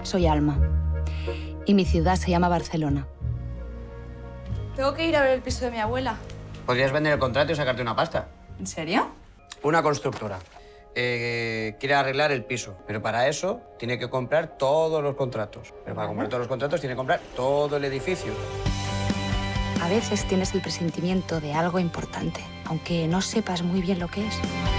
Soy Alma. Y mi ciudad se llama Barcelona. Tengo que ir a ver el piso de mi abuela. Podrías vender el contrato y sacarte una pasta. ¿En serio? Una constructora. Quiere arreglar el piso, pero para eso tiene que comprar todos los contratos. Pero para comprar todos los contratos tiene que comprar todo el edificio. A veces tienes el presentimiento de algo importante, aunque no sepas muy bien lo que es.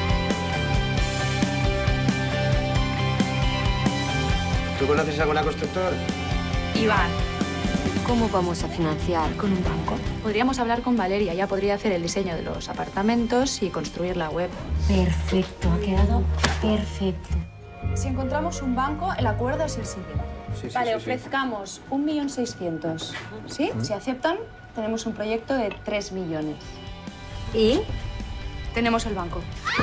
¿Tú conoces alguna constructora? Iván. ¿Cómo vamos a financiar? ¿Con un banco? Podríamos hablar con Valeria. Ella podría hacer el diseño de los apartamentos y construir la web. Perfecto, ha quedado perfecto. Si encontramos un banco, el acuerdo es el siguiente. Sí, Vale, ofrezcamos 1.600.000. ¿Sí? Si aceptan, tenemos un proyecto de 3 millones. ¿Y? Tenemos el banco.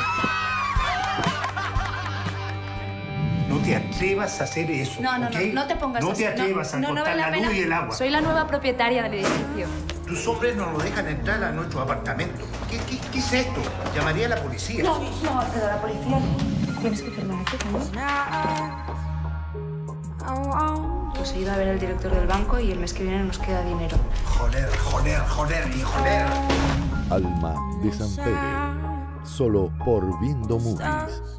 No te atrevas a hacer eso. No te pongas No así. te atrevas a no cortar vale la pena. luz y el agua. Soy la nueva propietaria del edificio. Tus hombres no nos dejan entrar a nuestro apartamento. ¿Qué es esto? Llamaría a la policía. No, pero la policía... Tienes que firmar aquí, ¿no? Pues he ido a ver al director del banco y el mes que viene nos queda dinero. Joder. Alma de San Pere, solo por Viendo Movies.